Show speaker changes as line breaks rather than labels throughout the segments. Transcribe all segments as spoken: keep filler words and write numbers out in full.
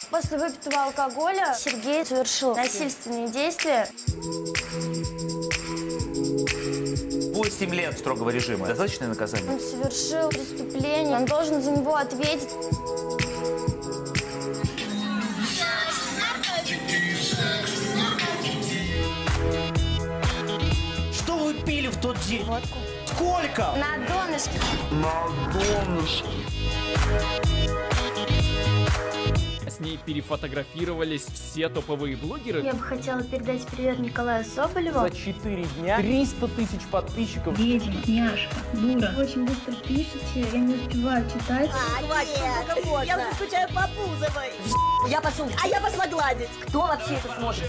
После выпитого алкоголя Сергей совершил насильственные действия.
восемь лет строгого режима. Достаточное наказание?
Он совершил преступление. Он должен за него ответить.
Что вы пили в тот день?
Водку.
Сколько?
На донышке.
На донышке.
С ней перефотографировались все топовые блогеры.
Я бы хотела передать привет Николаю Соболеву.
За четыре дня триста тысяч подписчиков.
Ведьма, няшка, дура. Очень быстро пишете, я не успеваю читать.
А, хватит, сколько можно. Я уже скучаю по Бузовой. Я пошел, а я пошла гладить. Кто вообще это смотрит?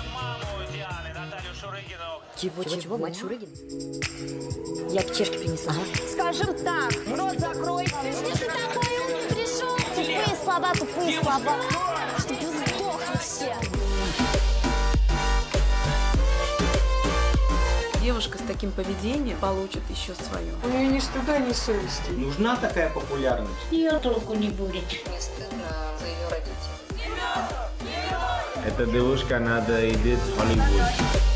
Чего, чего, чего? Мать Шурыгина? Я к чешке принесла. Ага.
Скажем так, рот закрой. Ты что такой умный пришел? Тупые слова, тупые слова. Чтобы сдохли все.
Девушка с таким поведением получит еще свое.
У нее ни стыда, ни совести.
Нужна такая популярность?
Ее толку не будет.
Мне стыдно за ее родителей.
Эта девушка надо идти в Холливуд.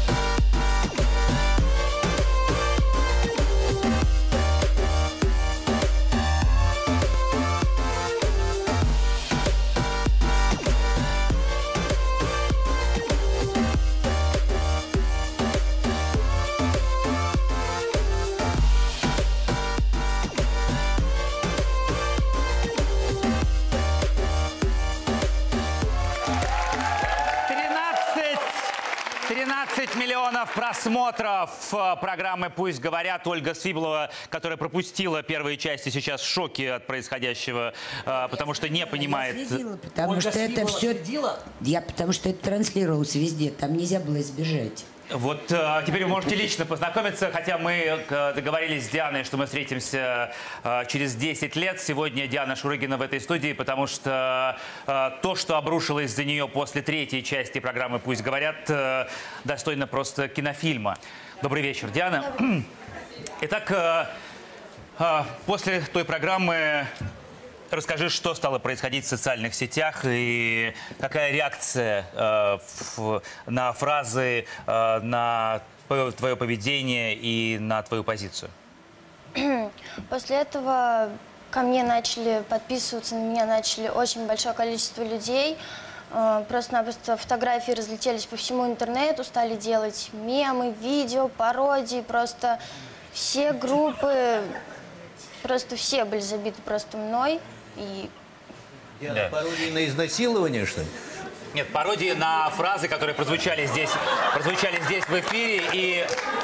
тринадцать миллионов просмотров программы «Пусть говорят». Ольга Свиблова, которая пропустила первые части, сейчас в шоке от происходящего, потому что не понимает.
Я следила, потому
Ольга
что это все...
следила?
Я потому что это транслировалось везде, там нельзя было избежать.
Вот а, теперь вы можете лично познакомиться, хотя мы а, договорились с Дианой, что мы встретимся а, через десять лет. Сегодня Диана Шурыгина в этой студии, потому что а, то, что обрушилось за нее после третьей части программы «Пусть говорят», а, достойно просто кинофильма. Добрый вечер, Диана. Добрый. Итак, а, а, после той программы... Расскажи, что стало происходить в социальных сетях и какая реакция э, в, на фразы, э, на твое поведение и на твою позицию?
После этого ко мне начали подписываться, на меня начали очень большое количество людей. Э, просто-напросто фотографии разлетелись по всему интернету, стали делать мемы, видео, пародии. Просто все группы, просто все были забиты просто мной. И...
Да. Пародии на изнасилование, что ли?
Нет, пародии на фразы, которые прозвучали здесь, прозвучали здесь в эфире. И...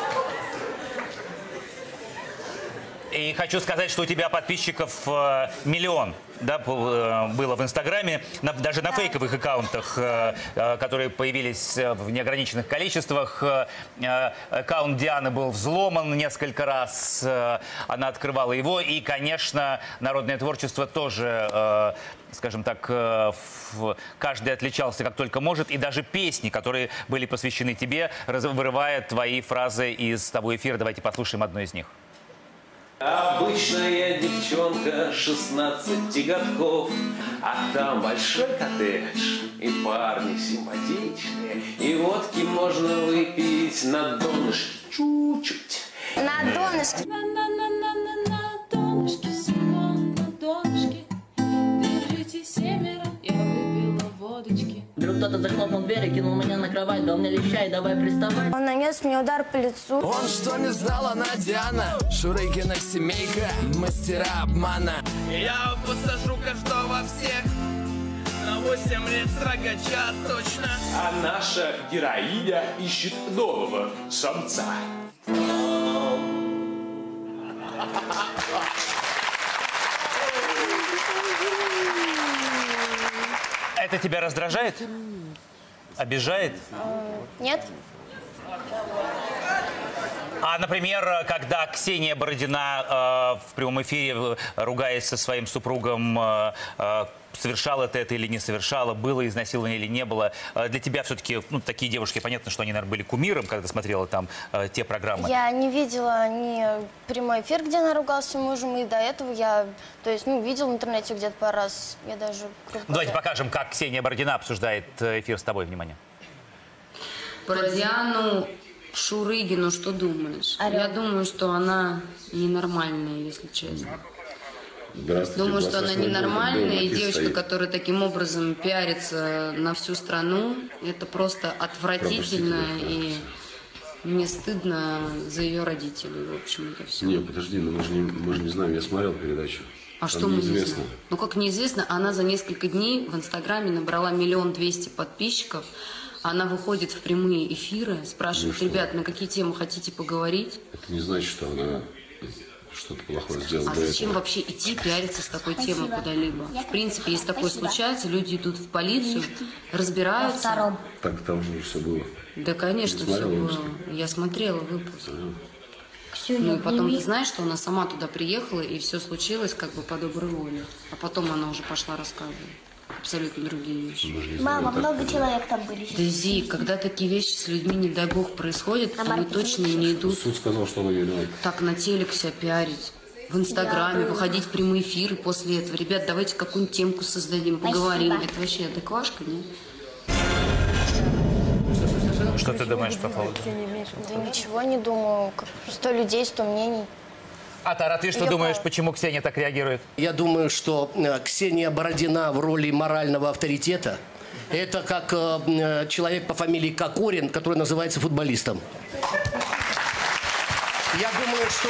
и хочу сказать, что у тебя подписчиков э, миллион. Да, было в Инстаграме, на, даже на фейковых аккаунтах, э, которые появились в неограниченных количествах. Э, аккаунт Дианы был взломан несколько раз, э, она открывала его. И, конечно, народное творчество тоже, э, скажем так, э, в, каждый отличался как только может. И даже песни, которые были посвящены тебе, вырывают твои фразы из того эфира. Давайте послушаем одну из них.
Обычная девчонка, шестнадцати годков, а там большой коттедж и парни симпатичные, и водки можно выпить на донышке чуть-чуть.
На донышке.
На донышке, всего на донышке. Держите семеро, я выпила водочки.
Вдруг кто-то захлопнул дверь и кинул меня на кровать. Да он мне лещай, давай приставай.
Он нанес мне удар по лицу.
Он что не знал, она Диана, Шурыгина семейка, мастера обмана.
Я посажу каждого всех на восемь лет строгача точно.
А наша героиня ищет нового самца.
Это тебя раздражает? Обижает?
Нет.
А, например, когда Ксения Бородина э, в прямом эфире, ругаясь со своим супругом, э, э, совершала ты это или не совершала, было изнасилование или не было. Для тебя все-таки, ну, такие девушки, понятно, что они, наверное, были кумиром, когда смотрела там э, те программы.
Я не видела ни прямой эфир, где она ругалась с мужем, и до этого я, то есть, ну, видела в интернете где-то пару раз. Я даже...
Давайте покажем, как Ксения Бородина обсуждает эфир с тобой. Внимание.
Про Диану Шурыгину что думаешь? Орел. Я думаю, что она ненормальная, если честно. Думаю, что она ненормальная, и девочка, стоит. которая таким образом пиарится на всю страну, это просто отвратительно, и мне стыдно за ее родителей, в общем, это все.
Не, подожди, ну мы же не, мы же не знаем, я смотрел передачу.
А
Там
что мы
неизвестно.
не знаем? Ну как неизвестно, она за несколько дней в Инстаграме набрала миллион двести подписчиков, она выходит в прямые эфиры, спрашивает, ну, ребят, на какие темы хотите поговорить?
Это не значит, что она... что-то плохое сделал.
А зачем этого. вообще идти пиариться с такой Спасибо. темой куда-либо? В принципе, если такое Спасибо. случается, люди идут в полицию, разбираются.
Так там же все было.
Да, конечно, все было. Я смотрела выпуск. Все, ну и потом ты знаешь, что она сама туда приехала, и все случилось как бы по доброй воле. А потом она уже пошла рассказывать абсолютно другие вещи.
Мама, много человек там были.
Да, Зи, когда такие вещи с людьми, не дай бог, происходят, то они точно не идут.
Суд сказал, что она не виновата.
Так на телек себя пиарить, в Инстаграме, выходить в прямые эфиры после этого. Ребят, давайте какую-нибудь темку создадим, поговорим. Спасибо. Это вообще адеквашка, нет?
Что ты думаешь по поводу?
Да ничего не думаю. Сто людей, сто мнений.
А, Тара, ты что
Я
думаешь,
по...
почему Ксения так реагирует?
Я думаю, что э, Ксения Бородина в роли морального авторитета – это как э, человек по фамилии Кокорин, который называется футболистом. Я думаю, что…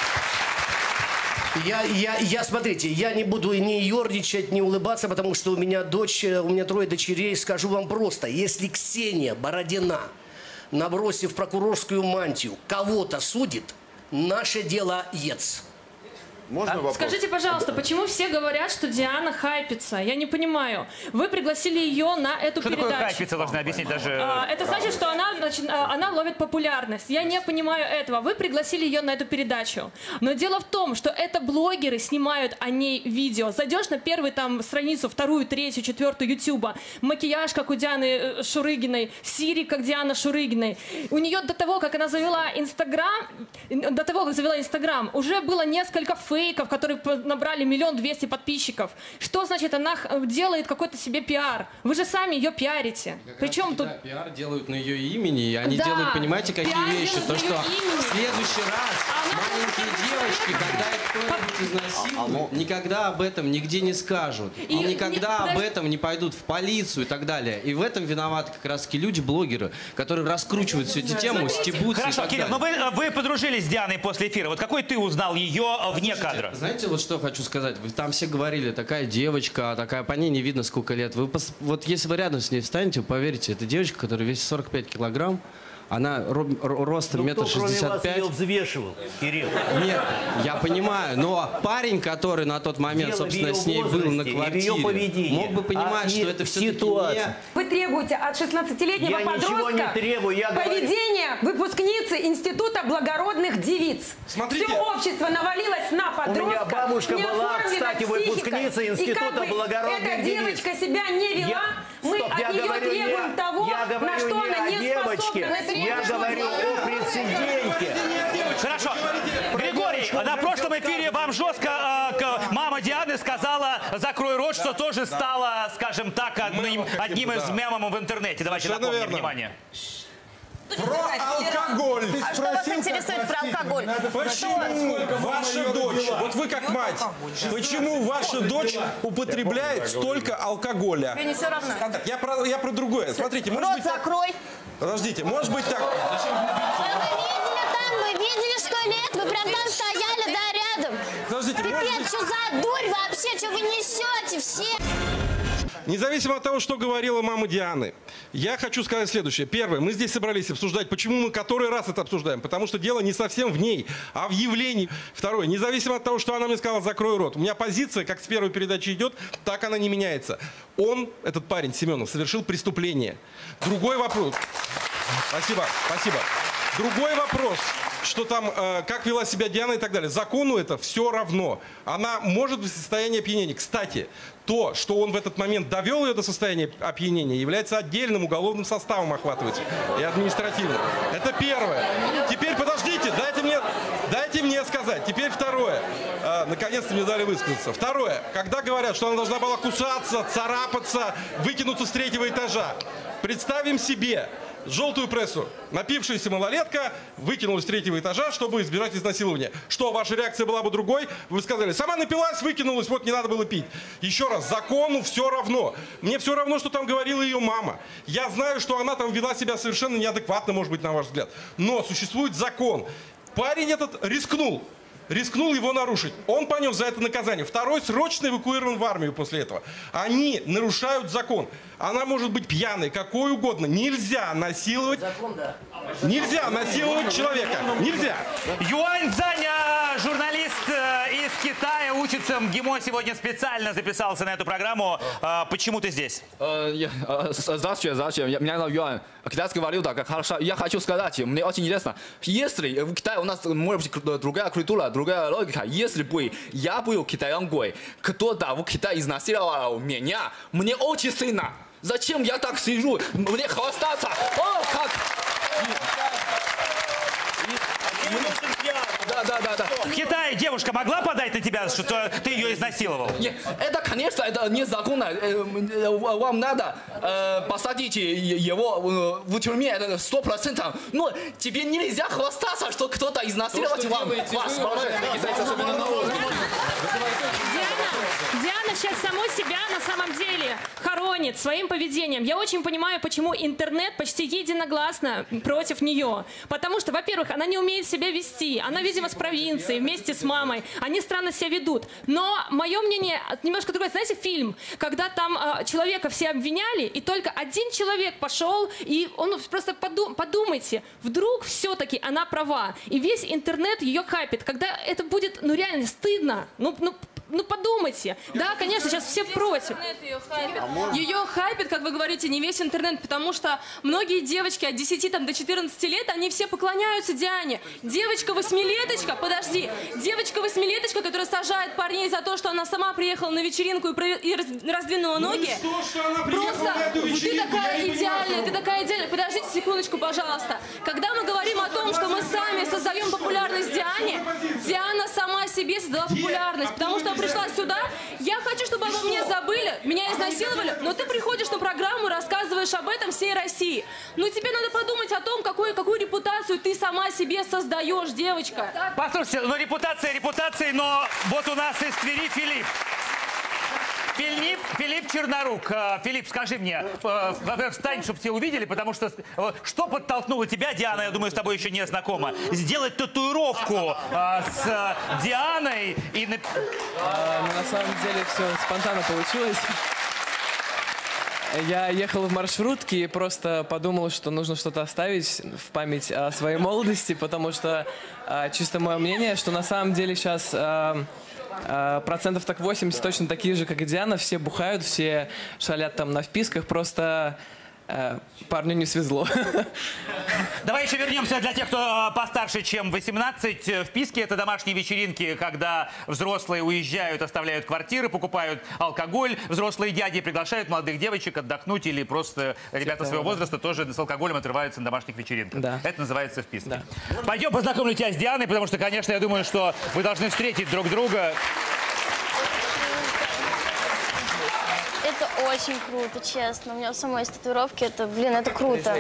Я, я, я, смотрите, я не буду ни ерничать, ни улыбаться, потому что у меня дочь, у меня трое дочерей. Скажу вам просто, если Ксения Бородина, набросив прокурорскую мантию, кого-то судит, наше дело ец.
Можно вопрос?
Скажите, пожалуйста, почему все говорят, что Диана хайпится? Я не понимаю. Вы пригласили ее на эту
что
передачу.
Что такое хайпится, должны объяснить даже...
А, это значит, что она, значит, она ловит популярность. Я не понимаю этого. Вы пригласили ее на эту передачу. Но дело в том, что это блогеры снимают о ней видео. Зайдешь на первую там страницу, вторую, третью, четвертую Ютуба. Макияж, как у Дианы Шурыгиной. Сири, как Диана Шурыгиной. У нее до того, как она завела Инстаграм, до того, как завела Инстаграм, уже было несколько фейков, которые набрали миллион двести подписчиков. Что значит она делает какой-то себе пиар? Вы же сами ее пиарите. Причем тут...
Да, пиар делают на ее имени, и они
да,
делают, понимаете, какие вещи? То, что
имени.
в следующий раз она маленькие девочки, когда их кто-нибудь изнасилует, никогда об этом нигде не скажут. И, и никогда не, об этом не пойдут в полицию и так далее. И в этом виноваты как раз таки люди-блогеры, которые раскручивают всю эту тему, стебутся.
Хорошо,
и так
Кирилл,
далее.
но вы, вы подружились с Дианой после эфира. Вот какой ты узнал ее вне кадра?
Знаете, вот что хочу сказать. Вы там все говорили, такая девочка, такая, по ней не видно сколько лет. Вы пос... Вот если вы рядом с ней встанете, вы поверите, это девочка, которая весит сорок пять килограмм. Она ро ростом метр шестьдесят пять.
Кто, кроме вас, ее взвешивал, Кирилл?
Нет, я понимаю, но парень, который на тот момент,
Дело
собственно, с ней был на квартире, мог бы понимать, а что это все-таки не...
Вы требуете от шестнадцатилетнего
я
подростка
не требую, я
поведения говорю... выпускницы Института благородных девиц.
Смотрите,
все общество навалилось на подростка.
У меня бабушка была, кстати, выпускница Института благородных
девиц. Эта девочка себя не вела,
я...
мы
Стоп,
от нее
говорю,
требуем
я,
того,
я
на что она не
девочке,
способна.
Я говорю о прецеденте.
Хорошо. Григорий, на прошлом эфире вам жестко э, мама Дианы сказала, закрой рот, что тоже стало, скажем так, одним, одним из мемов в интернете. Давайте напомним, внимание.
Про алкоголь.
А что вас интересует про алкоголь?
Почему ваша дочь, вот вы как мать, почему ваша дочь употребляет столько алкоголя?
Мне не все равно.
Я про, я про другое. Смотрите, может
Рот
быть
закрой.
Так... Подождите, может быть так.
Мы видели сто лет, вы прям там стояли, да, рядом.
Подождите,
Привет, что за дурь вообще, что вы несете все?
Независимо от того, что говорила мама Дианы, я хочу сказать следующее. Первое, мы здесь собрались обсуждать, почему мы который раз это обсуждаем. Потому что дело не совсем в ней, а в явлении. Второе, независимо от того, что она мне сказала, закрой рот. У меня позиция, как с первой передачи идет, так она не меняется. Он, этот парень, Семенов, совершил преступление. Другой вопрос. Спасибо, спасибо. Другой вопрос. что там, э, как вела себя Диана и так далее. Закону это все равно. Она может быть в состоянии опьянения. Кстати, то, что он в этот момент довел ее до состояния опьянения, является отдельным уголовным составом охватывается и административным. Это первое. Теперь подождите, дайте мне, дайте мне сказать. Теперь второе. Э, наконец-то мне дали высказаться. Второе. Когда говорят, что она должна была кусаться, царапаться, выкинуться с третьего этажа. Представим себе желтую прессу. Напившаяся малолетка выкинулась с третьего этажа, чтобы избежать изнасилования. Что, ваша реакция была бы другой? Вы сказали, сама напилась, выкинулась, вот не надо было пить. Еще раз, закону все равно. Мне все равно, что там говорила ее мама. Я знаю, что она там вела себя совершенно неадекватно, может быть, на ваш взгляд. Но существует закон. Парень этот рискнул. Рискнул его нарушить. Он понес за это наказание. Второй срочно эвакуирован в армию после этого. Они нарушают закон. Она может быть пьяной, какой угодно. Нельзя насиловать. Закон, да. Нельзя насиловать человека. Нельзя.
Юань Цзаня, журналист из Китая, учится в МГИМО, сегодня специально записался на эту программу. Почему ты здесь?
Здравствуйте, здравствуйте. Меня зовут Юань. Китайская валюта, как хорошо. Я хочу сказать, мне очень интересно, если в Китае у нас может быть другая культура, другая логика, если бы я был китаянкой, кто-то в Китае изнасиловал меня, мне очень стыдно. Зачем я так сижу? Мне хвастаться. О, как! Да, да, да, да.
В Китае девушка могла подать на тебя, что ты ее изнасиловал?
Нет, это, конечно, это незаконно. Вам надо э, посадить его в тюрьме, это сто процентов. Но тебе нельзя хвастаться, что кто-то изнасиловать вам. Вас,
Диана сейчас саму себя на самом деле хоронит своим поведением. Я очень понимаю, почему интернет почти единогласно против нее. Потому что, во-первых, она не умеет себя вести. Она, видимо, с провинции, вместе с мамой. Они странно себя ведут. Но мое мнение немножко другое. Знаете, фильм, когда там э, человека все обвиняли, и только один человек пошел, и он просто подум, подумайте, вдруг все-таки она права. И весь интернет ее хайпит. Когда это будет, ну реально стыдно. Ну, ну, Ну подумайте. Да, конечно, сейчас все против.
Ее хайпит. Ее хайпит, как вы говорите, не весь интернет, потому что многие девочки от десяти там, до четырнадцати лет, они все поклоняются Диане. Девочка-восьмилеточка, подожди, девочка-восьмилеточка, которая сажает парней за то, что она сама приехала на вечеринку и, и раздвинула ноги.
Ну, что, что она
Просто
на эту
ты такая идеальная, ты такая идеальная. Подождите секундочку, пожалуйста. Когда мы говорим о том, что мы сами создаем популярность Диане, Диана сама себе создала популярность, потому что пришла сюда, я хочу, чтобы обо мне забыли, меня изнасиловали, но ты приходишь на программу, рассказываешь об этом всей России. Ну тебе надо подумать о том, какую, какую репутацию ты сама себе создаешь, девочка.
Послушайте, ну репутация репутацией, но вот у нас из Твери Филипп. Филипп, Филипп Чернорук. Филипп, скажи мне, встань, чтобы все увидели, потому что что подтолкнуло тебя, Диана, я думаю, с тобой еще не знакома, сделать татуировку с Дианой и...
А, ну, на самом деле все спонтанно получилось. Я ехал в маршрутке и просто подумал, что нужно что-то оставить в память о своей молодости, потому что а, чисто мое мнение, что на самом деле сейчас... А, процентов так восемьдесят точно такие же, как и Диана. Все бухают, все шалят там на вписках. Просто э, парню не свезло.
Давай еще вернемся для тех, кто постарше, чем восемнадцать. Вписки — это домашние вечеринки, когда взрослые уезжают, оставляют квартиры, покупают алкоголь. Взрослые дяди приглашают молодых девочек отдохнуть, или просто ребята своего возраста тоже с алкоголем отрываются на домашних вечеринках.
Да.
Это называется вписки. Да. Пойдем познакомлю тебя с Дианой, потому что, конечно, я думаю, что вы должны встретить друг друга.
Это очень круто, честно. У меня у самой есть татуировки. Это, блин, это круто.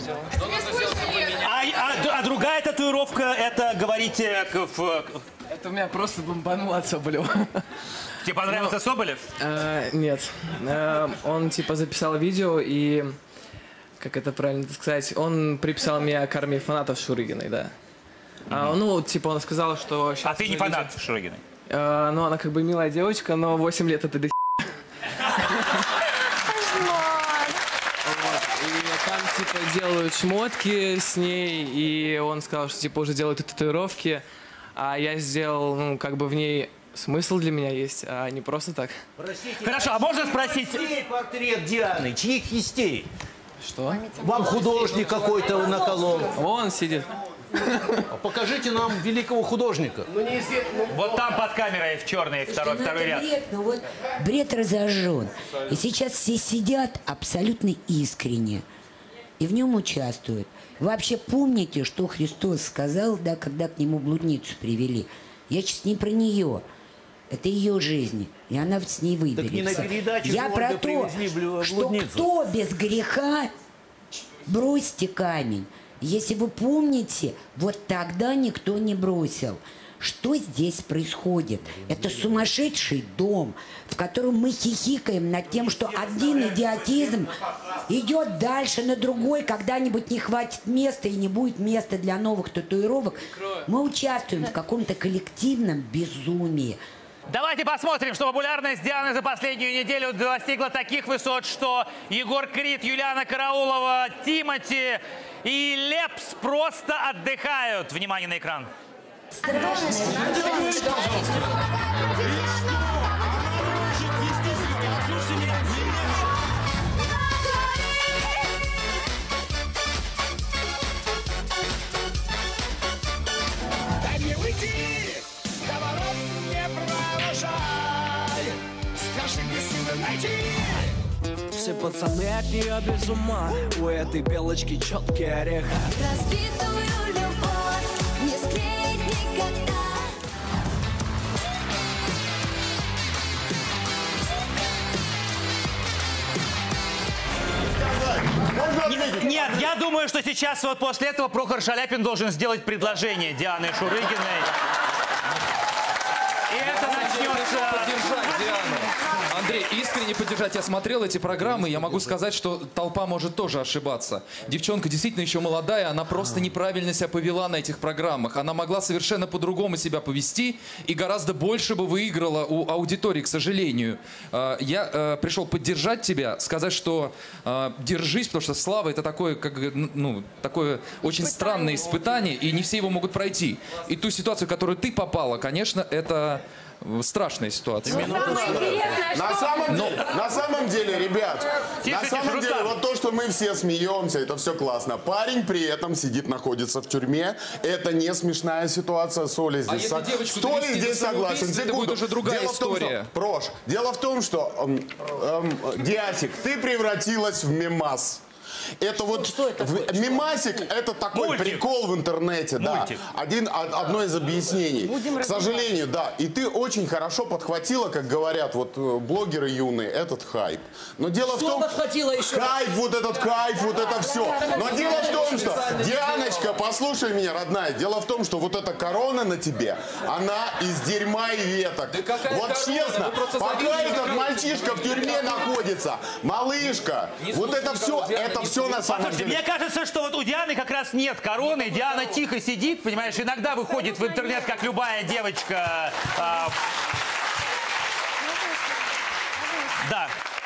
А, а, а другая татуировка, это, говорите, в...
Это у меня просто бомбанул от Соболева.
Тебе понравился Но, Соболев?
Э, нет. Э, он, типа, записал видео и... Как это правильно сказать? Он приписал меня к армии фанатов Шурыгиной, да. Mm-hmm. а, ну, типа, он сказал, что...
А ты не фанат видео... Шурыгиной?
Э, ну, она как бы милая девочка, но восемь лет это до Там, типа, делают шмотки с ней, и он сказал, что, типа, уже делают татуировки, а я сделал, ну, как бы в ней смысл для меня есть, а не просто так.
Простите,
Хорошо, а можно спросить...
Чей портрет Дианы? Чьих кистей?
Что?
Вам художник какой-то наколол?
Вон сидит.
Покажите нам великого художника.
Ну, не ну,
вот там под камерой в черный, второй,
ну,
второй ряд.
Бред, ну вот бред разожжен. И сейчас все сидят абсолютно искренне. И в нем участвуют. Вообще помните, что Христос сказал, да, когда к нему блудницу привели? Я сейчас не про нее. Это ее жизнь. И она с ней выберется.
Так не на передаче
Я про то, что кто без греха, бросьте камень. Если вы помните, вот тогда никто не бросил. Что здесь происходит? Это сумасшедший дом, в котором мы хихикаем над тем, что один идиотизм идет дальше на другой, когда-нибудь не хватит места и не будет места для новых татуировок. Мы участвуем в каком-то коллективном безумии.
Давайте посмотрим, что популярность Дианы за последнюю неделю достигла таких высот, что Егор Крид, Юлиана Караулова, Тимати и Лепс просто отдыхают. Внимание на экран.
Дай мне выйти, поворот не провожай. Скажи, где силы найти.
Все пацаны от нее без ума. У этой белочки четкий орех.
Разбитую любовь не склеить никогда.
Нет, нет, я думаю, что сейчас вот после этого Прохор Шаляпин должен сделать предложение Диане Шурыгиной. И это начнется...
Поддержать Диану. Андрей, искренне поддержать. Я смотрел эти программы, я могу сказать, что толпа может тоже ошибаться. Девчонка действительно еще молодая, она просто неправильно себя повела на этих программах. Она могла совершенно по-другому себя повести и гораздо больше бы выиграла у аудитории, к сожалению. Я пришел поддержать тебя, сказать, что держись, потому что слава — это такое, как, ну, такое очень странное испытание, и не все его могут пройти. И ту ситуацию, в которую ты попала, конечно, это... страшная ситуация.
На самом,
Но...
на самом деле, ребят,
Тише,
на самом
тише,
деле,
Рустам.
вот то, что мы все смеемся, это все классно. Парень при этом сидит, находится в тюрьме. Это не смешная ситуация. Соли здесь,
А если
со... Соли здесь согласен.
Это будет уже другая
дело
история.
В том, что... Прош, дело в том, что, эм, эм, Диатик, ты превратилась в мемас. Это вот
что это
в, мемасик, это такой
Мультик.
прикол в интернете, да. Один, одно из объяснений.
Будем
К сожалению, да. И ты очень хорошо подхватила, как говорят вот блогеры юные, этот хайп. Но дело
Что
в том,
подхватила еще?
Хайп, вот этот кайф, вот это все. Но дело в том, что, Дианочка, послушай меня, родная, дело в том, что вот эта корона на тебе, она из дерьма и веток.
Да
вот
корона?
честно, пока этот мальчишка в тюрьме находится, малышка,
Не
вот это все,
Диана,
это
не
все на самом
Послушайте,
деле.
мне кажется, что вот у Дианы как раз нет короны. Диана тихо сидит, понимаешь, иногда выходит в интернет, как любая девочка. А... Да.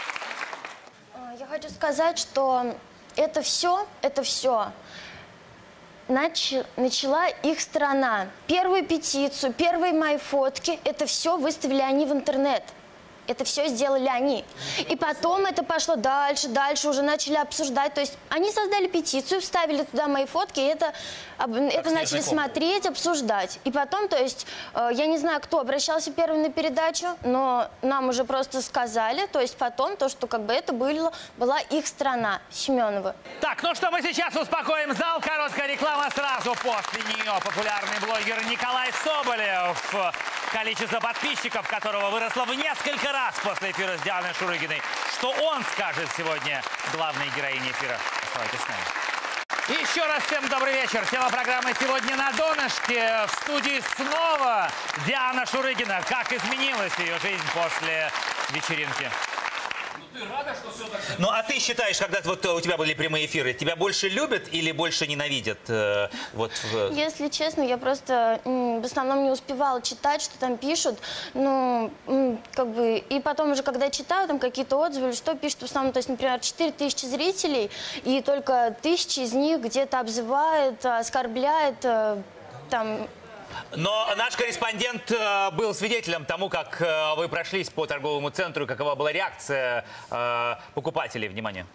Я хочу сказать, что это все, это все нач... начала их страна. Первую петицию, первые мои фотки, это все выставили они в интернет. Это все сделали они. И потом это пошло дальше, дальше уже начали обсуждать. То есть они создали петицию, вставили туда мои фотки, и это, это начали смотреть, обсуждать. И потом, то есть, я не знаю, кто обращался первым на передачу, но нам уже просто сказали, то есть потом, то, что как бы это было, была их страна, Семенова.
Так, ну что, мы сейчас успокоим зал. Короткая реклама сразу после нее. Популярный блогер Николай Соболев, количество подписчиков которого выросло в несколько раз после эфира с Дианой Шурыгиной. Что он скажет сегодня главной героине эфира? Оставайтесь с нами. Еще раз всем добрый вечер. Тема программы сегодня на донышке. В студии снова Диана Шурыгина. Как изменилась ее жизнь после вечеринки?
Ты рада, что все так...
Ну, а ты считаешь, когда вот у тебя были прямые эфиры, тебя больше любят или больше ненавидят? Э, вот, в...
Если честно, я просто м, в основном не успевала читать, что там пишут. Ну, м, как бы, и потом уже, когда читаю там какие-то отзывы, что пишут в основном, то есть, например, четыре тысячи зрителей, и только тысячи из них где-то обзывают, оскорбляют, э, там...
Но наш корреспондент э, был свидетелем тому, как э, вы прошлись по торговому центру, и какова была реакция э, покупателей. Внимание.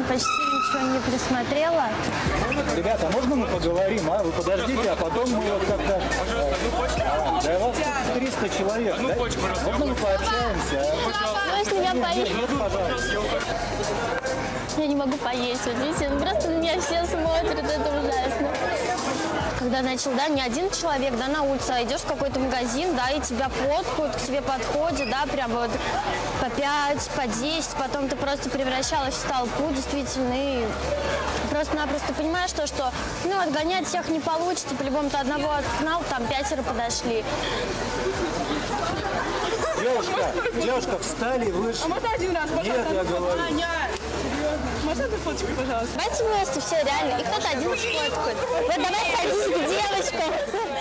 почти ничего не присмотрела.
Ребята, можно мы поговорим, а? Вы подождите, а потом мы вот как-то... А, да, вас триста человек, да? Можно мы пообщаемся? А?
Можно я поесть?
Нет, пожалуйста.
Я не могу поесть, вот видите, ну, просто на меня все смотрят, это ужасно. Когда начал, да, не один человек, да, на улице, а идешь в какой-то магазин, да, и тебя фоткают, к тебе подходят, да, прям вот по пять, по десять, потом ты просто превращалась в толпу, действительно, и просто-напросто понимаешь то, что, ну, отгонять всех не получится, по-любому ты одного отгнал, там пятеро подошли.
Девушка, девушка, встали, вышли.
А можно один раз, можно?
Нет, я говорю.
Аня, серьезно. Можно одну фоточку, пожалуйста?
Давайте вместе, все, реально. И кто-то один сфоткает. Вот давай садись к девочкам.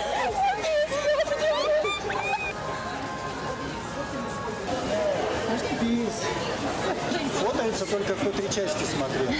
Фотаются только кто три части смотрел.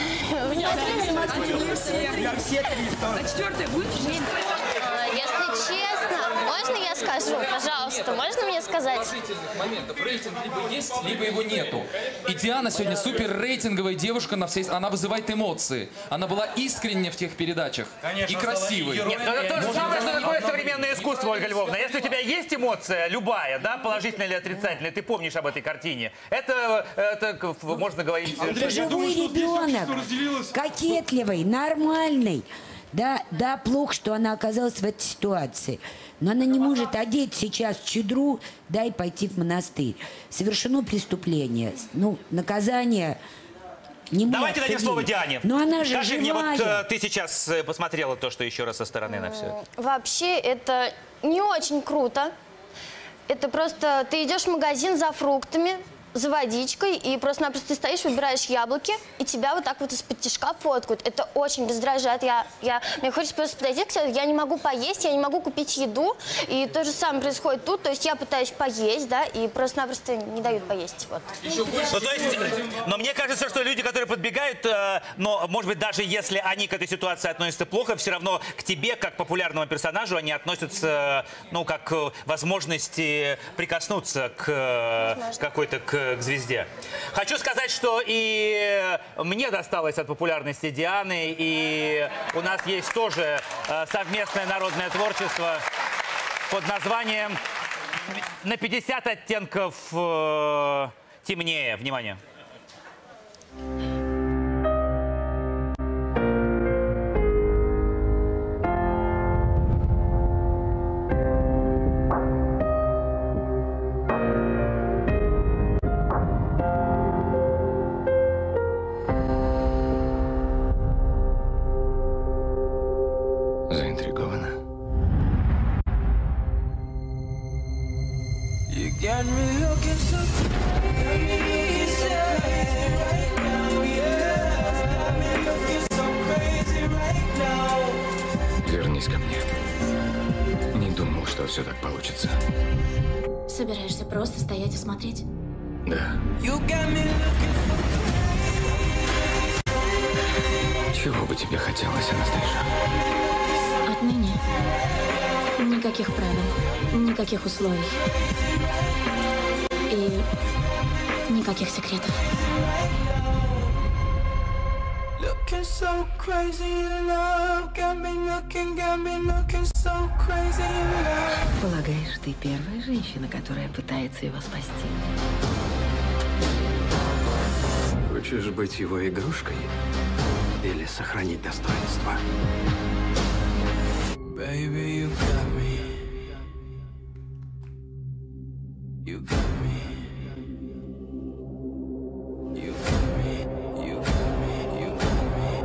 А четвертая будет?
Если честно, можно я скажу, пожалуйста, можно мне сказать?
Положительных моментов. Рейтинг либо есть, либо его нету. И Диана сегодня супер рейтинговая девушка на всей... Она вызывает эмоции. Она была искренне в тех передачах. Конечно, и красивой.
Нет, но это то же самое, что такое современное искусство, Ольга Львовна. Если у тебя есть эмоция, любая, да, положительная или отрицательная, ты помнишь об этой картине, это, это можно говорить...
Это живой ребенок, кокетливый, нормальный. Да, да, плохо, что она оказалась в этой ситуации. Но она не может одеть сейчас чедру, да, и пойти в монастырь. Совершено преступление. Ну, наказание... Не
Давайте дадим слово Диане.
Но она же
Скажи мне,
живая.
вот э, ты сейчас э, посмотрела то, что еще раз со стороны на все.
Вообще, это не очень круто. Это просто ты идешь в магазин за фруктами, за водичкой, и просто-напросто ты стоишь, выбираешь яблоки, и тебя вот так вот из-под тишка фоткают. Это очень раздражает. Я, я, мне хочется просто подойти к себе, я не могу поесть, я не могу купить еду, и то же самое происходит тут, то есть я пытаюсь поесть, да, и просто-напросто не дают поесть. Вот.
Ну, то есть, но мне кажется, что люди, которые подбегают, э, но, может быть, даже если они к этой ситуации относятся плохо, все равно к тебе, как популярному персонажу, они относятся, ну, как к возможности прикоснуться к э, какой-то, к к звезде. Хочу сказать, что и мне досталось от популярности Дианы, и у нас есть тоже совместное народное творчество под названием «На пятьдесят оттенков темнее». Внимание.
Вернись ко мне. Не думал, что все так получится.
Собираешься просто стоять и смотреть?
Да. Чего бы тебе хотелось, Анастейша?
Отныне никаких правил, никаких условий и никаких секретов.
Полагаешь, ты первая женщина, которая пытается его спасти?
Хочешь быть его игрушкой или сохранить достоинство?
Baby, you got me. You got me. You got me. You got me. You got me.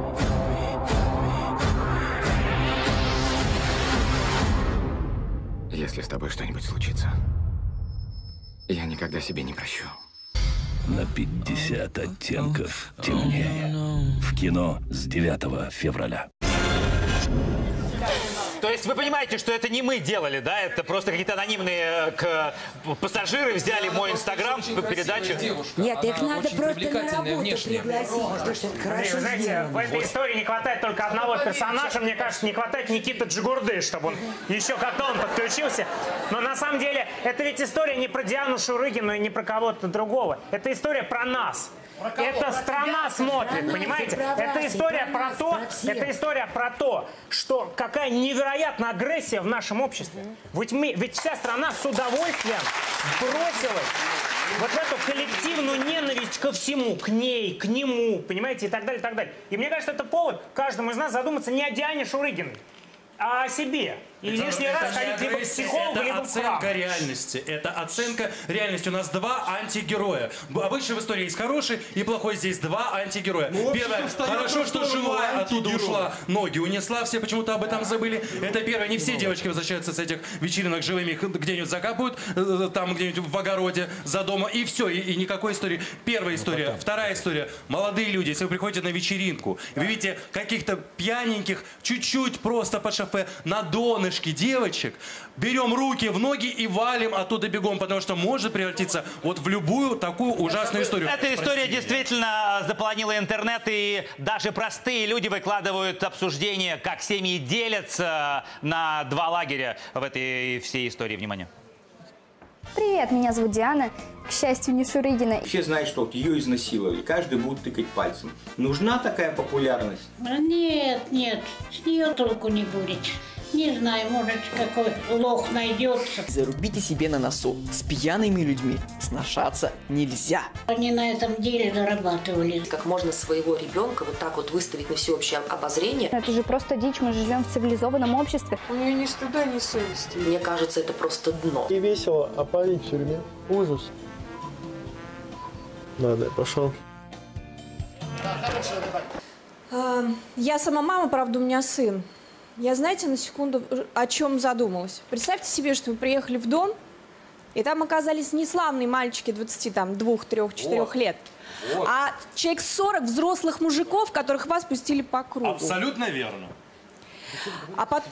Если с тобой что-нибудь случится, я никогда себе не прощу.
На пятьдесят оттенков темнее. В кино с девятого февраля.
То есть вы понимаете, что это не мы делали, да? Это просто какие-то анонимные к... пассажиры взяли мой инстаграм по передаче.
Нет, их надо просто на работу пригласить, потому что это хорошо
Знаете,
сделано.
в этой истории не хватает только одного персонажа. Мне кажется, не хватает Никиты Джигурды, чтобы он еще как-то он подключился. Но на самом деле, это ведь история не про Диану Шурыгину и не про кого-то другого. Это история про нас. эта страна смотрит, понимаете? Это история про то, это история про то, что какая невероятная агрессия в нашем обществе. Ведь, мы, ведь вся страна с удовольствием бросилась вот в эту коллективную ненависть ко всему, к ней, к нему, понимаете, и так далее, и так далее. И мне кажется, это повод каждому из нас задуматься не о Диане Шурыгиной, а о себе. И это, лишний
это
раз ходить либо к психологу, либо
это
в храм.
оценка реальности. Это оценка реальности. У нас два антигероя. Обычно в истории есть хороший и плохой. Здесь два антигероя.
Ну,
первое, хорошо, что живая оттуда ушла. Ноги унесла. Все почему-то об этом забыли. Это первое. Не все девочки возвращаются с этих вечеринок живыми. Их где-нибудь закапывают. Там где-нибудь в огороде, за домом. И все. И, и никакой истории. Первая история. Вторая история. Молодые люди, если вы приходите на вечеринку, вы видите каких-то пьяненьких, чуть-чуть просто под шофе, на донышке девочек, берем руки в ноги и валим оттуда бегом, потому что может превратиться вот в любую такую ужасную историю.
Эта история
Простите.
действительно заполонила интернет, и даже простые люди выкладывают обсуждения, как семьи делятся на два лагеря в этой всей истории. Внимание.
Привет, меня зовут Диана. К счастью, не Шурыгина.
Все знают, что вот ее изнасиловали. Каждый будет тыкать пальцем. Нужна такая популярность?
Нет, нет, с нее толку не будет. Не знаю, может, какой лох найдется.
Зарубите себе на носу. С пьяными людьми сношаться нельзя.
Они на этом деле зарабатывали.
Как можно своего ребенка вот так вот выставить на всеобщее обозрение?
Это же просто дичь, мы живем в цивилизованном обществе.
У нее ни стыда, ни совести. Мне кажется, это просто дно.
И весело, а парень в тюрьме. Ужас. Ладно, я пошел.
Я сама мама, правда, у меня сын. Я, знаете, на секунду о чем задумалась. Представьте себе, что вы приехали в дом, и там оказались не славные мальчики двадцати двух, трёх, четырёх лет, вот. А человек сорок взрослых мужиков, которых вас пустили по кругу.
Абсолютно верно.
А под...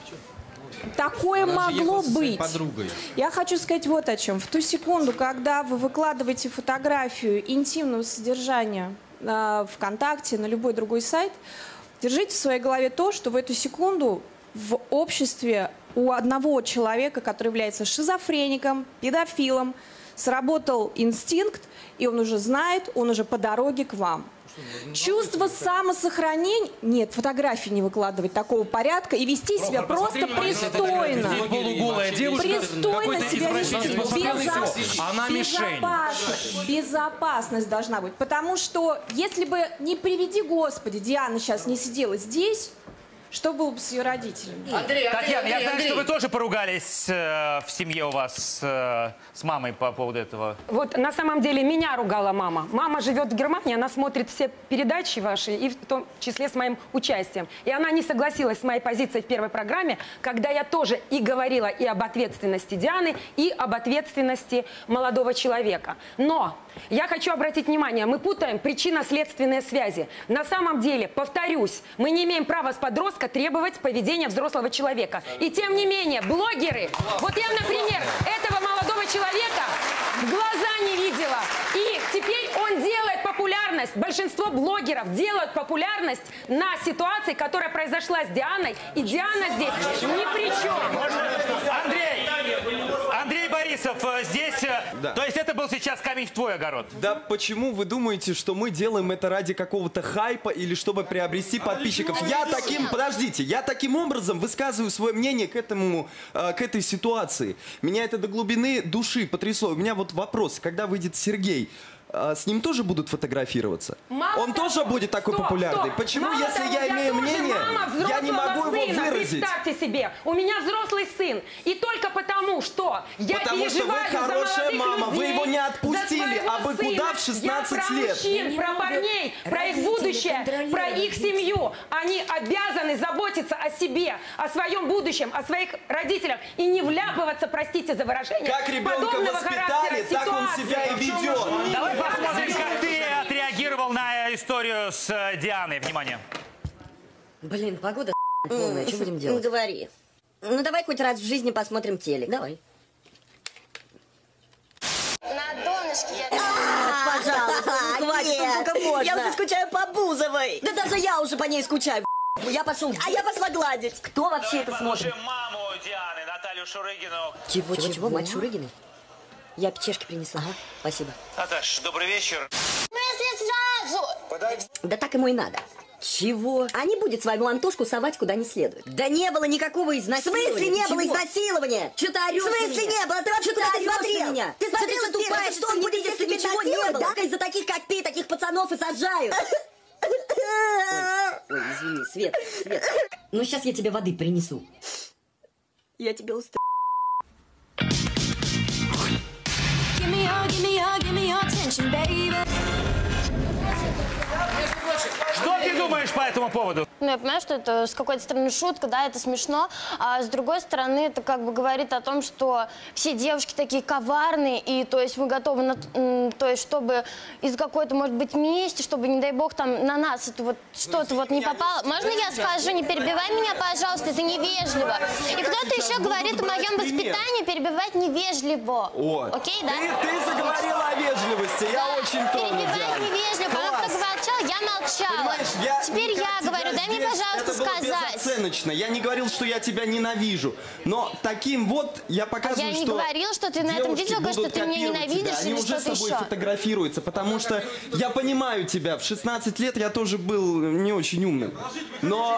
Такое Она могло быть.
Подругой.
Я хочу сказать вот о чем. В ту секунду, когда вы выкладываете фотографию интимного содержания на ВКонтакте, на любой другой сайт, держите в своей голове то, что в эту секунду в обществе у одного человека, который является шизофреником, педофилом, сработал инстинкт, и он уже знает, он уже по дороге к вам. Чувство самосохранения... Нет, фотографии не выкладывать такого порядка и вести себя просто пристойно.
Полуголая девушка,
пристойно себя вести. Безопасность.
Она мишень.
Безопасность. Безопасность должна быть. Потому что, если бы, не приведи Господи, Диана сейчас не сидела здесь, что было бы с ее родителями?
Андрей, Андрей, Татьяна, Андрей, я знаю, Андрей. что вы тоже поругались э, в семье у вас э, с мамой по поводу этого.
Вот на самом деле меня ругала мама. Мама живет в Германии, она смотрит все передачи ваши, и в том числе с моим участием. И она не согласилась с моей позицией в первой программе, когда я тоже и говорила и об ответственности Дианы, и об ответственности молодого человека. Но я хочу обратить внимание, мы путаем причинно-следственные связи. На самом деле, повторюсь, мы не имеем права с подростка требовать поведения взрослого человека. И тем не менее, блогеры, вот я, например, этого молодого человека в глаза не видела. И теперь он делает популярность, большинство блогеров делают популярность на ситуации, которая произошла с Дианой. И Диана здесь ни при чем.
Андрей! Андрей Борисов здесь,
Да.
то есть это был сейчас камень в твой огород?
Да почему вы думаете, что мы делаем это ради какого-то хайпа или чтобы приобрести подписчиков? Я таким, подождите, я таким образом высказываю свое мнение к этому, э, к этой ситуации. Меня это до глубины души потрясло. У меня вот вопрос, когда выйдет Сергей, э, с ним тоже будут фотографироваться?
Мало
Он
того,
тоже будет такой
стоп,
популярный?
стоп.
Почему,
Мало
если
того,
я имею
тоже
мнение,
мама
я не могу его
сына,
выразить?
Представьте себе, у меня взрослый сын, и только потому, что я
Потому что вы
переживаю за
хорошая
молодых
мама, вы
людей,
его не
за
отпустили,
своего
а бы
сына.
куда в шестнадцать
я про
лет?
мужчин, про парней, про их будущее, про их семью. Они обязаны заботиться о себе, о своем будущем, о своих родителях и не вляпываться, простите за выражение,
Как ребенка
подобного
воспитали,
характера
так он
ситуации.
себя и ведет.
Давай посмотрим, как ты отреагировал на историю с э, Дианой. Внимание.
Блин, погода полная, что будем делать?
Не говори. Ну давай хоть раз в жизни посмотрим телек.
Давай.
На донышке я...
А, пожалуйста, ну хватит, ну сколько можно?
Я уже скучаю по Бузовой.
Да даже я уже по ней скучаю. Я пошел.
А я пошла гладить.
Кто вообще это смотрит?
Маму Дианы, Наталью Шурыгину.
Чего, чего, чего? Мать Шурыгиной? Я печешки принесла. Ага, спасибо.
Наташ, добрый вечер.
Ну, если сразу
Да так ему и надо. Чего? А не будет свою антошку совать куда не следует. Да не было никакого изнасилования. В смысле не было изнасилования? Что ты орешь? В смысле не было? Ты вообще куда ты смотрел? Меня? Ты смотрела тупая, что он будет, если ничего не было? Да, из-за таких, как ты, таких пацанов и сажают. Ой, ой, извини, Свет, Свет. Ну, сейчас я тебе воды принесу. Я тебя устала.
Что ты думаешь по этому поводу?
Ну, я понимаю, что это с какой-то стороны шутка, да, это смешно, а с другой стороны это как бы говорит о том, что все девушки такие коварные, и то есть мы готовы, на, то есть чтобы из какой-то, может быть, мести, чтобы, не дай бог, там на нас это вот что-то вот не попало. Можно я скажу, не перебивай меня, пожалуйста, это невежливо. И кто-то еще говорит о моем воспитании, перебивать невежливо.
О,
окей, да?
Ты, ты заговорила о вежливости, я
да,
очень тронут.
Перебивать невежливо, пока кто молчал, я молчала.
Я
Теперь я говорю, дай мне, пожалуйста,
это было
сказать.
безоценочно. Я не говорил, что я тебя ненавижу. Но таким вот я показываю,
а я
что
не говорила, что ты на этом видео говоришь, что ты меня ненавидишь
тебя.
или
Они
что-то
уже с тобой
еще.
фотографируются, потому что я понимаю тебя. В шестнадцать лет я тоже был не очень умным. Но...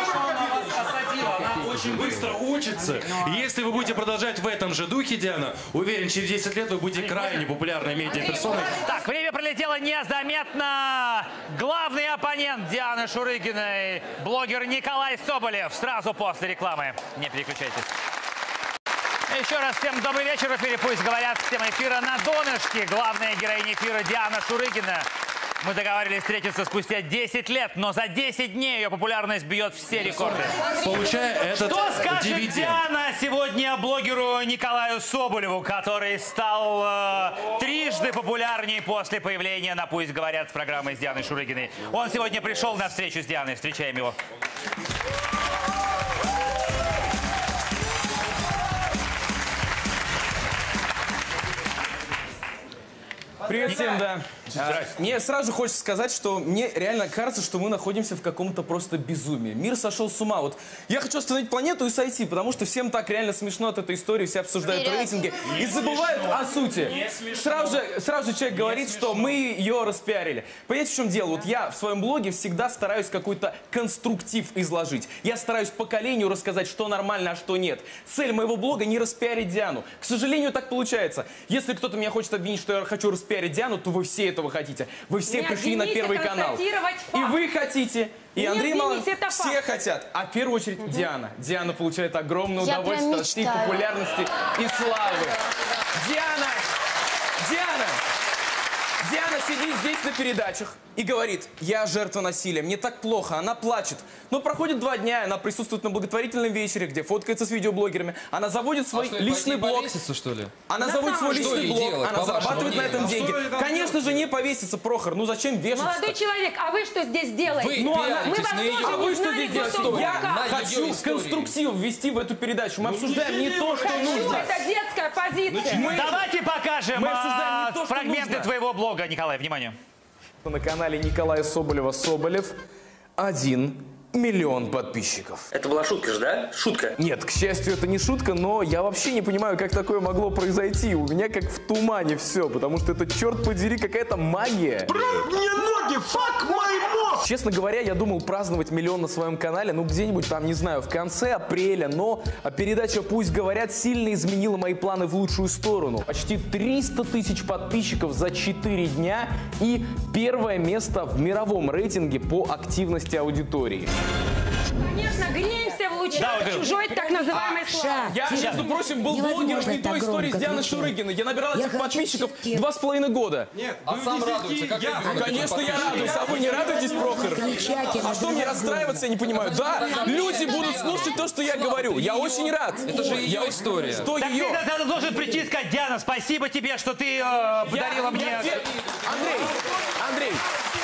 Она очень быстро учится. Если вы будете продолжать в этом же духе, Диана, уверен, через десять лет вы будете крайне популярной медиаперсоной.
Так, время пролетело незаметно. Главный оппонент Дианы Шурыгиной, блогер Николай Соболев, сразу после рекламы. Не переключайтесь. Еще раз всем добрый вечер. В эфире «Пусть говорят», тема эфира «На донышке». Главная героиня эфира Диана Шурыгина. Мы договорились встретиться спустя десять лет, но за десять дней ее популярность бьет все рекорды.
Получая этот
Что скажет
дивиденд?
Диана сегодня блогеру Николаю Соболеву, который стал э, трижды популярнее после появления на «Пусть говорят» с программой с Дианой Шурыгиной. Он сегодня пришел на встречу с Дианой. Встречаем его.
Привет всем, да. А, мне сразу хочется сказать, что мне реально кажется, что мы находимся в каком-то просто безумии. Мир сошел с ума. Вот я хочу остановить планету и сойти, потому что всем так реально смешно от этой истории, все обсуждают
Вперед.
рейтинги и забывают о сути. Сразу же, сразу же человек говорит, что мы ее распиарили. Понимаете, в чем дело? Вот я в своем блоге всегда стараюсь какой-то конструктив изложить. Я стараюсь поколению рассказать, что нормально, а что нет. Цель моего блога не распиарить Диану. К сожалению, так получается. Если кто-то меня хочет обвинить, что я хочу распиарить Диану, то вы все этого хотите. Вы все
Не
пришли на Первый канал. И вы хотите. И
Не
Андрей Малов.
это
Все
факт.
хотят. А в первую очередь угу. Диана. Диана получает огромное
Я
удовольствие
прям
от всей
мечтаю.
популярности и славы. Диана! Диана! Диана сидит здесь на передачах и говорит: я жертва насилия, мне так плохо, она плачет. Но проходит два дня, она присутствует на благотворительном вечере, где фоткается с видеоблогерами. Она заводит свой
а что,
личный блог.
Повеситься, что ли?
Она
На
заводит свой
самом деле.
личный
Что ей
блог,
делать,
она
по
зарабатывает
вашему
на этом
мнению?
деньги. Конечно же, не повесится, Прохор. Ну зачем вешаться?
Молодой человек, а вы что здесь делаете?
Вы
Ну, она-
Мы
пиаритесь
вас
на ее.
тоже
А
не
вы что
знали
здесь делаете?
до того,
Я
как.
На
хочу
ее истории.
конструктив ввести в эту передачу. Мы обсуждаем не то, что
Хочу,
нужно.
это детская позиция.
Мы-
Давайте покажем
Мы обсуждаем
а,
не то, что
фрагменты
нужно.
твоего блога, Николай. Внимание.
На канале Николая Соболева Соболев один миллион подписчиков.
Это была шутка же, да? Шутка.
Нет, к счастью, это не шутка, но я вообще не понимаю, как такое могло произойти. У меня как в тумане все, потому что это, черт подери, какая-то магия.
Мне ноги, fuck my mom!
Честно говоря, я думал праздновать миллион на своем канале, ну где-нибудь там, не знаю, в конце апреля, но передача «Пусть говорят» сильно изменила мои планы в лучшую сторону. Почти триста тысяч подписчиков за четыре дня и первое место в мировом рейтинге по активности аудитории.
Конечно, греемся в лучах
Да, вот
чужой так называемой славы.
Я, между прочим, был блогером не той истории с Дианой Шурыгиной. Я набирал этих подписчиков два с половиной года.
Нет, а сам радуется, как ребенок.
Конечно, я радуюсь, а вы не радуетесь, Прохор? А что мне расстраиваться, я не понимаю. Да, люди будут слушать то, что я говорю. Я очень рад.
Это же ее история.
Что
Так
ее?
ты, ты должен прийти и сказать: Диана, спасибо тебе, что ты э, подарила
Я-
мне...
я пер- Андрей, Андрей,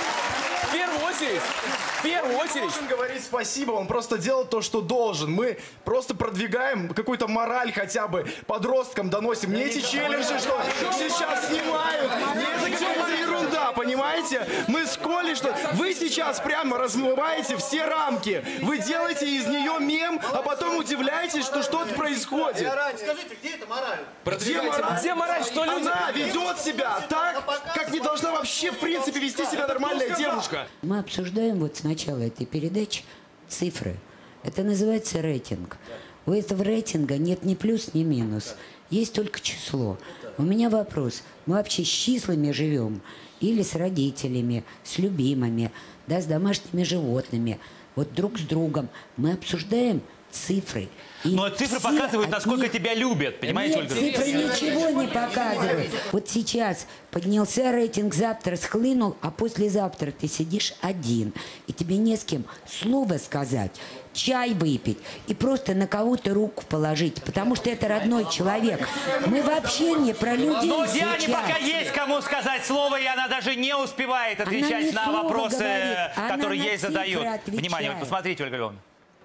в первую очередь, в первую очередь...
должен говорить спасибо, он просто делает то, что должен. Мы просто продвигаем какую-то мораль хотя бы подросткам, доносим. Не эти челленджи, что сейчас снимают, не это какая-то ерунда. себя, понимаете? Мы с Колей, что вы сейчас прямо размываете все рамки. Вы делаете из нее мем, а потом удивляетесь, что что-то происходит.
Скажите, где это мораль?
Где мораль?
Где мораль, что люди...
Она ведет себя так, как не должна вообще, в принципе, вести себя нормальная девушка.
Мы обсуждаем вот с начала этой передачи цифры. Это называется рейтинг. У этого рейтинга нет ни плюс, ни минус. Есть только число. У меня вопрос. Мы вообще с числами живем? Или с родителями, с любимыми, да, с домашними животными? Вот друг с другом мы обсуждаем цифры. И
но цифры показывают, насколько них... тебя любят, понимаете,
Нет,
Ольга?
Цифры ничего не показывают. Вот сейчас поднялся рейтинг, завтра схлынул, а послезавтра ты сидишь один, и тебе не с кем слова сказать, чай выпить и просто на кого-то руку положить, потому что это родной человек. Мы вообще не про людей.
Но
сейчас.
Диане пока есть кому сказать слово, и она даже не успевает отвечать на вопросы, говорит, которые ей задают. Отвечает. Внимание, вот посмотрите, Ольга Львовна.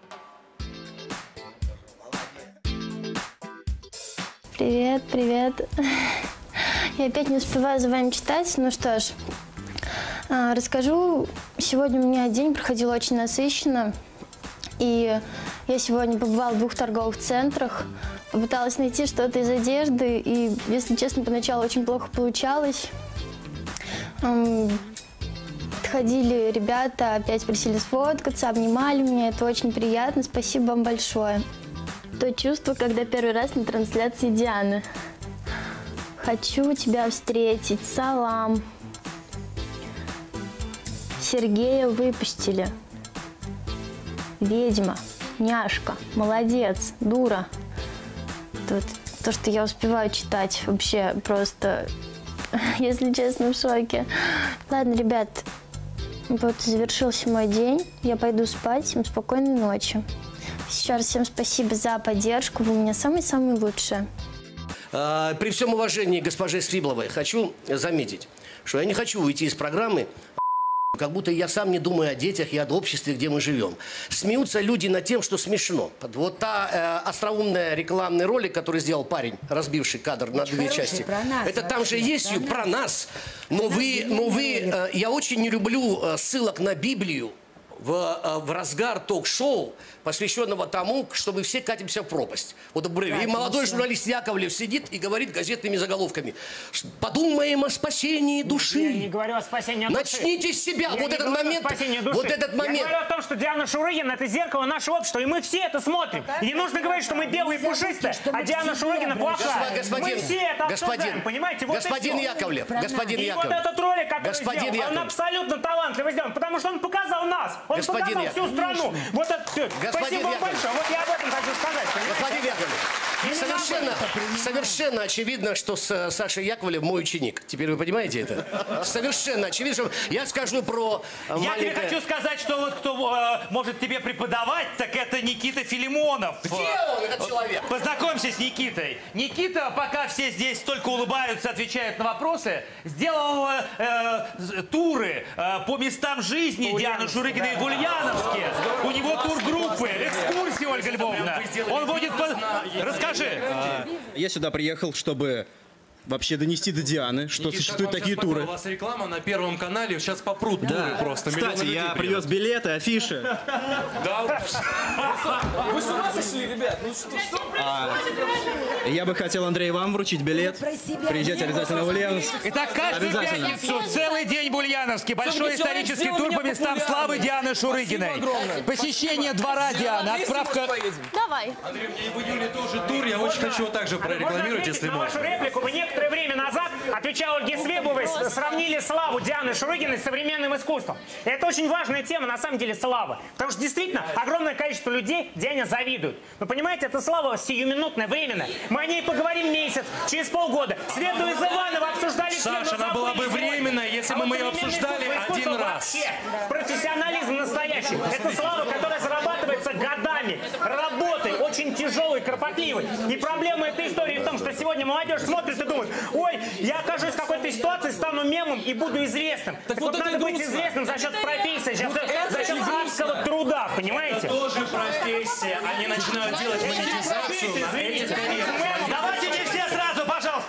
Привет, привет. Я опять не успеваю за вами читать. Ну что ж, расскажу. Сегодня у меня день проходил очень насыщенно. И я сегодня побывала в двух торговых центрах. Попыталась найти что-то из одежды. И, если честно, поначалу очень плохо получалось. Подходили ребята, опять просили сфоткаться, обнимали меня. Это очень приятно. Спасибо вам большое. То чувство, когда первый раз на трансляции Дианы. Хочу тебя встретить. Салам. Сергея выпустили. Ведьма. Няшка. Молодец. Дура. Тут то, что я успеваю читать, вообще просто, если честно, в шоке. Ладно, ребят, вот завершился мой день. Я пойду спать. Всем спокойной ночи. Еще раз всем спасибо за поддержку. Вы у меня самые-самые лучшие.
При всем уважении к госпоже Свибловой хочу заметить, что я не хочу уйти из программы, как будто я сам не думаю о детях и о обществе, где мы живем. Смеются люди над тем, что смешно. Вот та э, остроумная рекламный ролик, который сделал парень, разбивший кадр на две части. Нас, это там же есть про, про нас. Но вы, но вы э, я очень не люблю э, ссылок на Библию в, в разгар ток-шоу, посвященного тому, что мы все катимся в пропасть. Вот, и молодой журналист Яковлев сидит и говорит газетными заголовками: подумаем о спасении души.
Я не говорю о спасении души.
Начните с себя.
Я
вот этот момент. Вот этот момент.
Я говорю о том, что Диана Шурыгина — это зеркало нашего общества, и мы все это смотрим. И не нужно говорить, что мы белые и пушистые, а Диана Шурыгина плохая.
Господин,
мы все это
господин,
обсуждаем, понимаете? Вот
господин Яковлев, господин
и
Яковлев.
вот этот ролик, который
господин
сделал,
Яковлев.
он абсолютно талантливый сделан, потому что он показал нас. Он
господин
показал
Яковлев.
всю страну. Вот это, спасибо вам большое. Вот я об этом хочу сказать.
Господин Яковлев, совершенно, совершенно очевидно, что с, Саша Яковлев мой ученик. Теперь вы понимаете это? Совершенно очевидно, что я скажу про
маленькое... Я тебе хочу сказать, что вот кто э, может тебе преподавать, так это Никита Филимонов.
Где он, этот человек?
Познакомься с Никитой. Никита, пока все здесь только улыбаются, отвечают на вопросы, сделал э, э, туры э, по местам жизни Дианы Шурыгиной в Ульяновске. У него тур группы, экскурсии, Ольга Львовна. Он будет... По... Расскажи.
А, я сюда приехал, чтобы вообще донести до Дианы, что
Никита,
существуют такие туры.
У вас реклама на Первом канале, сейчас попрут
да.
туры просто.
Кстати, я привез билеты, афиши.
Да.
Вы с ума сошли, ребят? Ну что, что
а, я бы хотел, Андрей, вам вручить билет. Приезжайте обязательно в Ульяновск.
Итак, каждую пятницу целый день в Ульяновске. Большой исторический тур по местам славы Дианы Шурыгиной. Посещение двора Дианы. Отправка...
Давай.
Андрей, у меня и в июле тоже тур. Я очень хочу его также прорекламировать, если можно.
Некоторое время назад, отвечая Ольге Свибловой, сравнили славу Дианы Шурыгиной с современным искусством. И это очень важная тема, на самом деле, слава. Потому что действительно огромное количество людей Диане завидуют. Вы понимаете, это слава сиюминутная, временная. Мы о ней поговорим месяц, через полгода. Свету из Иванова обсуждали все.
Саша, она была бы временная, если бы мы ее обсуждали один раз.
Профессионализм настоящий. Это слава, которая зарабатывается годами, работой, очень тяжелой, кропотливой. И проблема этой истории в том, что сегодня молодежь смотрит и думает: ой, я окажусь в какой-то ситуации, стану мемом и буду известным. Так, так вот, вот надо быть известным за счет профессии, за, за счет адского труда, понимаете?
Это тоже профессия. Они начинают делать монетизацию на этих карьерах.
Давайте не все сразу, пожалуйста.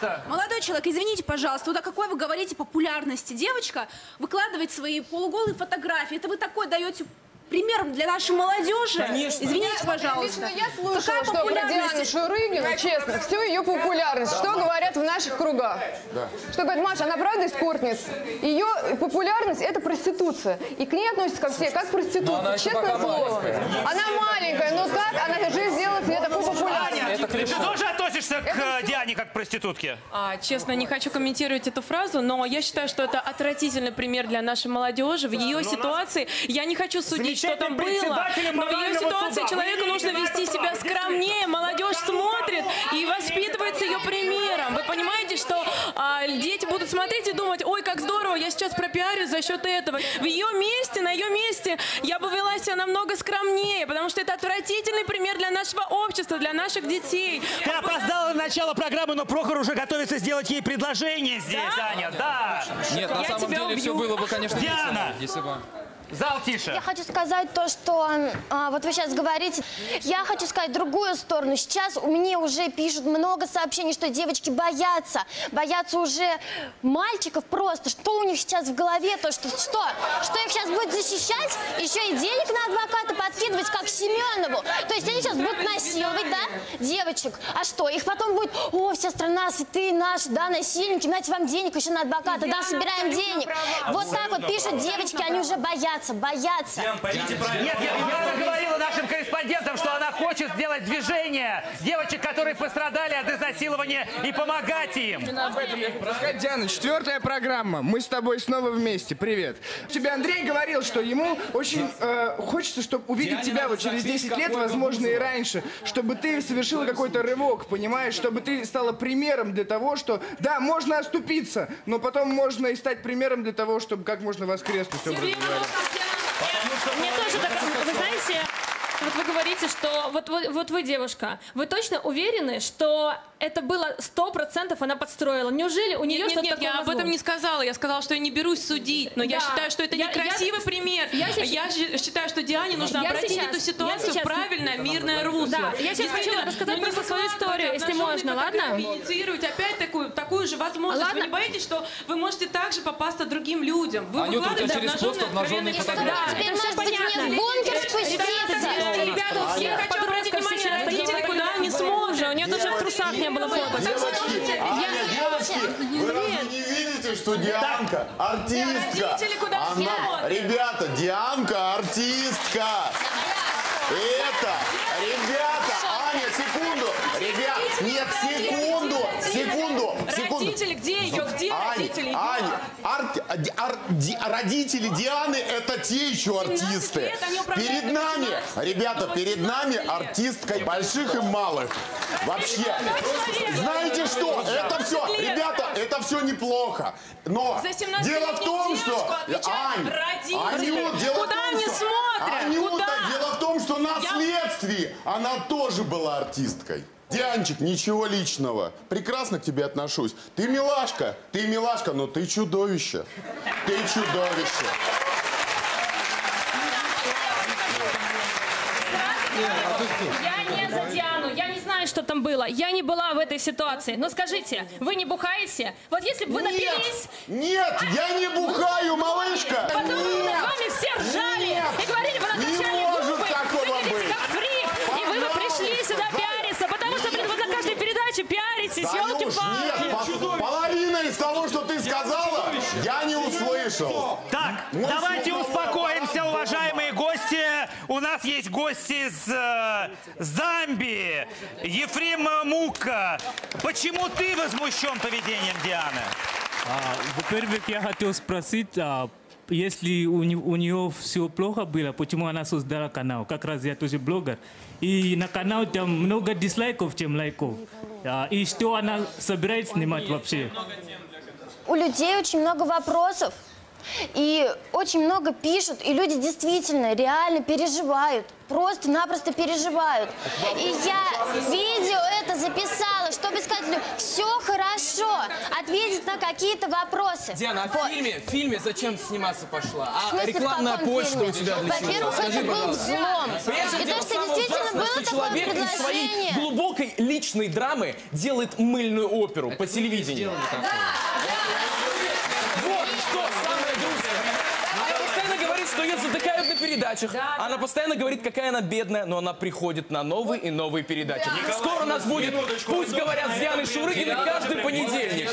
Пожалуйста.
Молодой человек, извините, пожалуйста, вот о какой вы говорите популярности? Девочка выкладывает свои полуголые фотографии. Это вы такой даете примером для нашей молодежи?
Конечно.
Извините, пожалуйста.
Лично я слышала,
Какая
что про Диану
популярность?
Шурыгину, честно, всю ее популярность, что говорят в наших кругах. Что говорят, Маша, она правда эскортница. Ее популярность – это проституция. И к ней относятся ко все, как к проститутке, честное слово. Она маленькая, но как она же сделала себе такую популярность?
Ты тоже относишься к Диане как к проститутке?
А, честно, не хочу комментировать эту фразу, но я считаю, что это отвратительный пример для нашей молодежи. В ее ситуации, я не хочу судить, что там было, но в ее ситуации человеку нужно вести себя скромнее. Молодежь смотрит и воспитывается ее примером. Вы понимаете, что а, дети будут смотреть и думать, ой, как здорово, я сейчас пропиарюсь за счет этого. В ее месте, на ее месте я бы вела себя намного скромнее, потому что это отвратительный пример для нашего общества, для наших детей.
Ты опоздала на начало программы, но Прохор уже готовится сделать ей предложение здесь, да? Аня. Да.
Нет, на
Я
самом
тебя
деле
убью.
все было бы, конечно,
Диана.
весело, если бы...
Зал тише.
Я хочу сказать то, что а, вот вы сейчас говорите. Я хочу сказать другую сторону. Сейчас у меня уже пишут много сообщений, что девочки боятся. Боятся уже мальчиков просто. Что у них сейчас в голове? То, что, что? Что их сейчас будет защищать? Еще и денег на адвоката подкидывать, как Семенову. То есть они сейчас будут насиловать, да, девочек. А что? Их потом будет, о, вся страна, святые наши, да, насильники, дайте вам денег еще на адвоката, да, собираем денег. Вот так вот пишут девочки, они уже боятся. Боятся.
Нет, я, я говорила нашим корреспондентам, что она хочет сделать движение девочек, которые пострадали от изнасилования, и помогать им.
Именно об этом я хотел сказать. Диана, четвертая программа. Мы с тобой снова вместе. Привет. Тебе Андрей говорил, что ему очень э, хочется, чтобы увидеть
Диане
тебя вот
надо
через
закрыть
десять лет,
какое-то
возможно, и
музло.
раньше, чтобы ты совершила какой-то рывок, понимаешь? Чтобы ты стала примером для того, что, да, можно оступиться, но потом можно и стать примером для того, чтобы как можно воскреснуть, образно говоря.
Мне тоже так, вы знаете, вот вы говорите, что вот, вот, вот вы, девушка, вы точно уверены, что это было сто процентов она подстроила? Неужели у нее
Нет,
что-то
нет,
такое
я об
возможно?
этом не сказала. Я сказала, что я не берусь судить, но я
Да.
считаю, что это
Я-
некрасивый
я-
пример.
я
Я,
сейчас-
щ- считаю, что Диане нужно
Я
обратить
сейчас-
эту
я
ситуацию
сейчас-
в правильное, мирное русло.
Да, я сейчас хочу
Действительно,
рассказать
ну, не
просто свою
выкладывать
историю, если
обнаженные
можно, ладно?
фотографии, инициировать опять такую, такую же возможность.
Ладно.
Вы не боитесь, что вы можете также попасться другим людям? Вы
Анюта, у тебя
выкладываете
через пост
обнаженные
обнаженные
откровенные
фотографии.
фотографии.
Теперь,
Это всё
может быть,
понятно.
мне в бункер спуститься?
Ребята, ребята,
Аня.
я хочу обратить
Подростков
внимание,
сейчас
родители
такие
никуда не сможет.
У нее тоже в трусах не было фото.
Девочки, Аня, девочки, вы разве не видите, что Дианка артистка?
родители куда
Она,
смотрят?
ребята, Дианка артистка. Это, ребята, Аня, секунду, ребят, нет, секунду, секунду, секунду.
Родители, где ее, где
Аня,
родители? её?
Аня, арт- ди- ар- ди- родители Дианы это те еще артисты.
лет они управляют
Перед
до
нами,
восемнадцати.
ребята, перед нами артистка больших и малых. Вообще, знаете что? Это все, ребята, это все неплохо. Но
За семнадцатилетнюю
дело в том, что
девочку отвечают
Ань,
родители.
Анют, дело
Куда
в том,
они
что
смотрят?
Анюта,
Куда?
дело в том, что на
Я-
следствии она тоже была артисткой. Дианчик, ничего личного. Прекрасно к тебе отношусь. Ты милашка, ты милашка, но ты чудовище. Ты чудовище.
Я не за Диану, я не знаю, что там было. Я не была в этой ситуации. Но скажите, вы не бухаете? Вот если бы вы напились...
Нет, я не бухаю, малышка.
Потом над
Нет.
вами все ржали
Нет.
и говорили, вы
Не
накачали
может
губы,
такого
выглядите
быть.
как фрик. И вы бы пришли сюда пиариться, потому что, блин, вы на каждой передаче пиаритесь,
Танюш,
елки-палки.
нет, по- половина из того, что ты сказала, я не услышал.
Так,
Мой
давайте
слух
успокоимся,
говорил.
уважаемые гости. У нас есть гости из э, Замбии. Ефрем Мука. Почему ты возмущен поведением Дианы?
А, во-первых, я хотел спросить, а, если у, не- у нее все плохо было, почему она создала канал? Как раз я тоже блогер. И на канал там много дизлайков, чем лайков. А, и что она собирается снимать вообще?
У людей очень много вопросов. И очень много пишут, и люди действительно, реально переживают. Просто-напросто переживают. И я видео это записала, чтобы сказать людям, все хорошо, ответить на какие-то вопросы.
Диана, а в
Вот.
фильме, в фильме зачем сниматься пошла?
В
А
смысле, в
рекламная
каком
почта
фильме?
у тебя для чего?
Во-первых,
Скажи,
это был
пожалуйста.
взлом.
Прежде
И то,
всего,
что
с самого
действительно
ужасно,
было
что
такое
человек из своей
предложение?
глубокой личной драмы делает мыльную оперу по телевидению. Вот что самое грустное. Она постоянно говорит, что ее затыкают на передачах. Она постоянно говорит, какая она бедная, но она приходит на новые и новые передачи. Скоро у нас будет «Пусть говорят» с Дианой Шурыгиной каждый понедельник.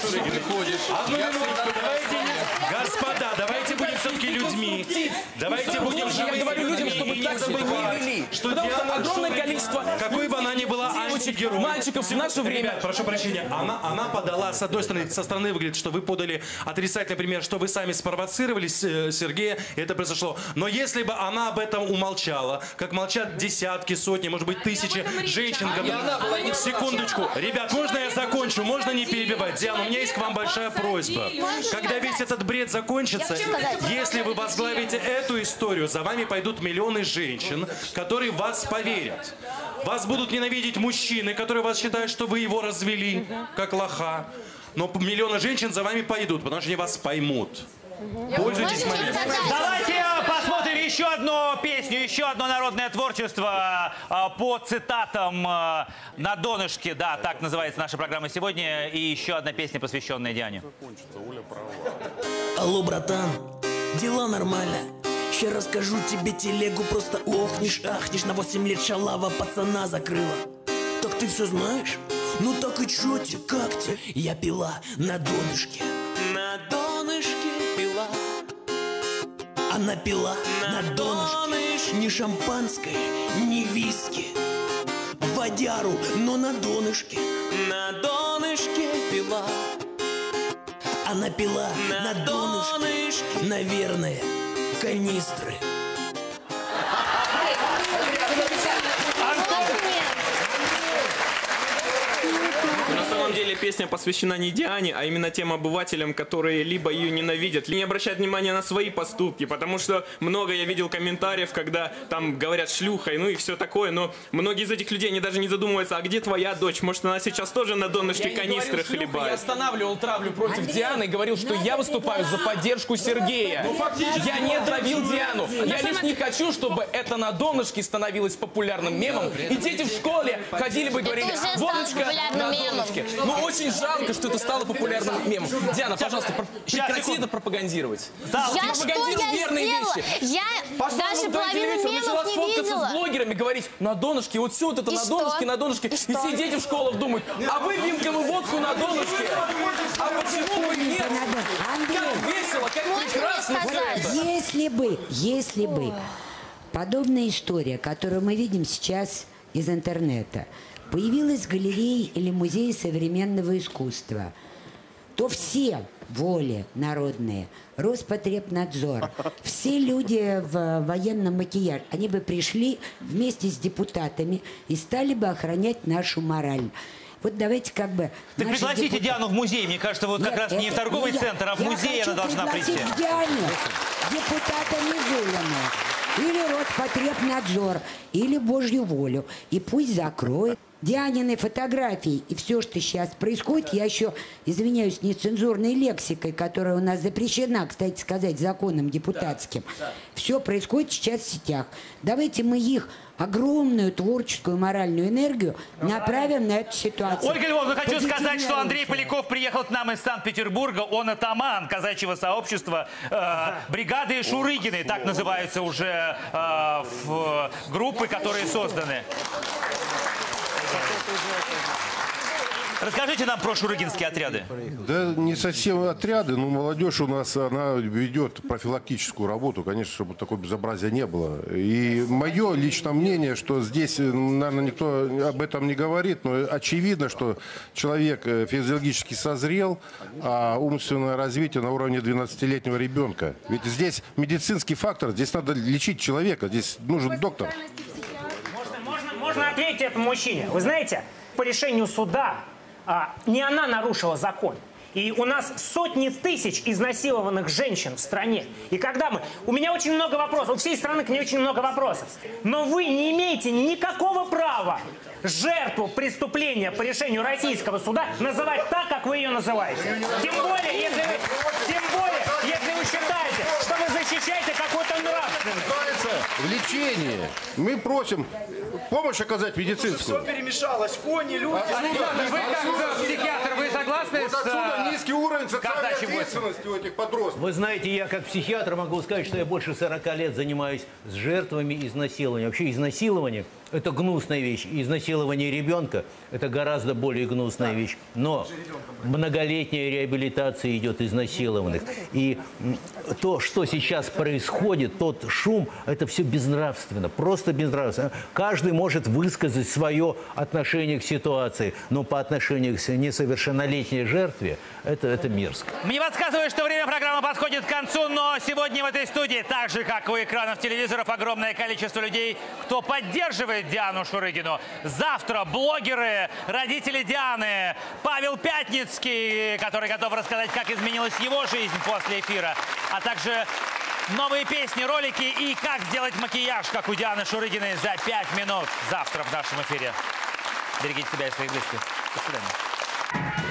Господа, давайте будем все-таки людьми. Давайте будем
Я говорю людям, чтобы так себя не вели. Потому что огромное количество...
Какой бы она ни была антигерой.
Мальчиков в наше время...
Ребят, прошу прощения, она, она подала, с одной стороны, со стороны выглядит, что вы подали отрицательный пример, что вы сами спровоцировали Сергея, и это произошло. Но если бы она об этом умолчала, как молчат десятки, сотни, может быть, тысячи женщин, которые... Секундочку. Ребят, можно я закончу? Можно не перебивать? Диана, у меня есть к вам большая просьба. Когда весь этот бред закончится, если вы возглавите эту историю, за вами пойдут миллионы женщин, которые в вас поверят. Вас будут ненавидеть мужчины, которые вас считают, что вы его развели, как лоха. Но миллионы женщин за вами пойдут, потому что они вас поймут. Пользуйтесь моментом.
Давайте посмотрим еще одну песню, еще одно народное творчество по цитатам на донышке. Да, так называется наша программа сегодня. И еще одна песня, посвященная Диане.
Алло, братан, дела нормально. Ща расскажу тебе телегу, просто охнешь, ахнешь. На восемь лет шалава пацана закрыла. Так ты все знаешь? Ну так и чё тебе, как тебе? Я пила на донышке. На донышке пила. Она пила на, на донышке. Ни шампанское, ни виски. Водяру, но на донышке. На донышке пила. Она пила на, на донышке. донышке. Наверное, канистры.
На самом деле песня посвящена не Диане, а именно тем обывателям, которые либо ее ненавидят, либо не обращают внимания на свои поступки, потому что много я видел комментариев, когда там говорят шлюхой, ну и все такое, но многие из этих людей, они даже не задумываются, а где твоя дочь, может она сейчас тоже на донышке канистры хлебает.
Я останавливал травлю против Андрей, Дианы и говорил, что я выступаю за поддержку Сергея. Ну, я не травил Диану, я лишь не хочу, чтобы это на донышке становилось популярным мемом, и дети в школе ходили бы и говорили, водочка на донышке. Ну, очень жалко, что это стало популярным мемом. Диана, пожалуйста, прекрати это пропагандировать.
Я что я
верные
сделала?
вещи.
Я даже половину мемов не
видела.
видела.
С блогерами говорить на донышке, вот все вот это
и
на
что?
донышке, на донышке. И, и все дети в школах думают, а вы винком и водку на донышке. А почему бы нет?
Андрей,
как весело, как прекрасно все это.
Если бы, если бы подобная история, которую мы видим сейчас из интернета, появилась в галерее или музее современного искусства, то все воли народные, Роспотребнадзор, все люди в военном макияже, они бы пришли вместе с депутатами и стали бы охранять нашу мораль. Вот давайте как бы...
Так пригласите
депутаты...
Диану в музей. Мне кажется, вот как Нет, раз это, не в торговый
я,
центр, а в музей она должна прийти.
Диану, депутата Мизулина, или Роспотребнадзор, или Божью волю. И пусть закроет. Дианины фотографии и все, что сейчас происходит, я еще, извиняюсь, нецензурной лексикой, которая у нас запрещена, кстати сказать, законом депутатским. Да, да. Все происходит сейчас в сетях. Давайте мы их огромную творческую моральную энергию направим на эту ситуацию.
Ольга Львовна, хочу сказать, что Андрей Поляков приехал к нам из Санкт-Петербурга. Он атаман казачьего сообщества э, бригады Шурыгиной, так называются уже э, в, группы, которые созданы. Расскажите нам про шурыгинские отряды.
Да не совсем отряды, но молодежь у нас, она ведет профилактическую работу, конечно, чтобы такое безобразия не было. И мое личное мнение, что здесь, наверное, никто об этом не говорит, но очевидно, что человек физиологически созрел, а умственное развитие на уровне двенадцатилетнего ребенка. Ведь здесь медицинский фактор, здесь надо лечить человека, здесь нужен доктор.
Можно, можно, можно ответить этому мужчине. Вы знаете, по решению суда а, не она нарушила закон. И у нас сотни тысяч изнасилованных женщин в стране. И когда мы... У меня очень много вопросов, у всей страны к ней очень много вопросов. Но вы не имеете никакого права жертву преступления по решению российского суда называть так, как вы ее называете. Тем более, если вы, тем более, если вы считаете, что вы защищаете какой-то нравственный.
в лечении. Мы просим помощь оказать медицинскую.
Все перемешалось. Кони, люди.
Александр, вы как психиатр, вы согласны
вот
с
отсюда низкий уровень социальной
казачьим
ответственности у этих подростков?
Вы знаете, я как психиатр могу сказать, что я больше сорока лет занимаюсь с жертвами изнасилования. Вообще изнасилование – это гнусная вещь. Изнасилование ребенка – это гораздо более гнусная вещь. Но многолетняя реабилитация идет изнасилованных. И то, что сейчас происходит, тот шум – это все безнравственно, просто безнравственно. Каждый может высказать свое отношение к ситуации, но по отношению к несовершеннолетней жертве это, это мерзко.
Мне подсказывают, что время программы подходит к концу, но сегодня в этой студии, так же, как у экранов телевизоров, огромное количество людей, кто поддерживает Диану Шурыгину. Завтра блогеры, родители Дианы, Павел Пятницкий, который готов рассказать, как изменилась его жизнь после эфира, а также новые песни, ролики и как сделать макияж, как у Дианы Шурыгиной, за пять минут завтра в нашем эфире. Берегите себя и своих близких. До свидания.